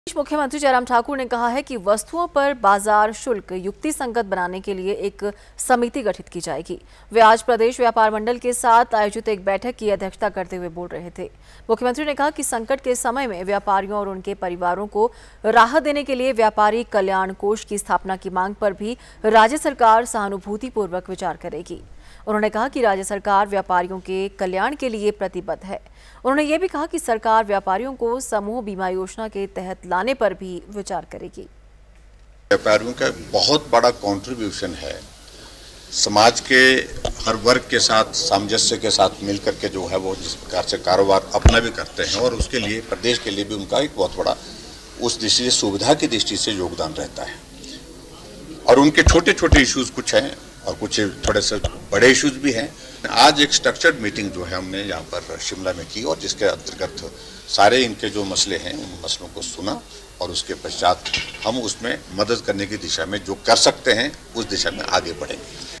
मुख्यमंत्री जयराम ठाकुर ने कहा है कि वस्तुओं पर बाजार शुल्क युक्ति संगत बनाने के लिए एक समिति गठित की जाएगी। वे आज प्रदेश व्यापार मंडल के साथ आयोजित एक बैठक की अध्यक्षता करते हुए बोल रहे थे। मुख्यमंत्री ने कहा कि संकट के समय में व्यापारियों और उनके परिवारों को राहत देने के लिए व्यापारी कल्याण कोष की स्थापना की मांग पर भी राज्य सरकार सहानुभूतिपूर्वक विचार करेगी। उन्होंने कहा कि राज्य सरकार व्यापारियों के कल्याण के लिए प्रतिबद्ध है। उन्होंने ये भी कहा कि सरकार व्यापारियों को समूह बीमा योजना के तहत लाने पर भी विचार करेगी। व्यापारियों का बहुत बड़ा कंट्रीब्यूशन है। समाज के हर वर्ग के साथ सामंजस्य के साथ मिलकर के जो है वो जिस प्रकार से कारोबार अपना भी करते हैं और उसके लिए प्रदेश के लिए भी उनका एक बहुत बड़ा उस दृष्टि से सुविधा की दृष्टि से योगदान रहता है। और उनके छोटे छोटे इश्यूज कुछ हैं और कुछ थोड़े से बड़े इश्यूज भी हैं। आज एक स्ट्रक्चर्ड मीटिंग जो है हमने यहाँ पर शिमला में की और जिसके अंतर्गत सारे इनके जो मसले हैं उन मसलों को सुना और उसके पश्चात हम उसमें मदद करने की दिशा में जो कर सकते हैं उस दिशा में आगे बढ़ेंगे।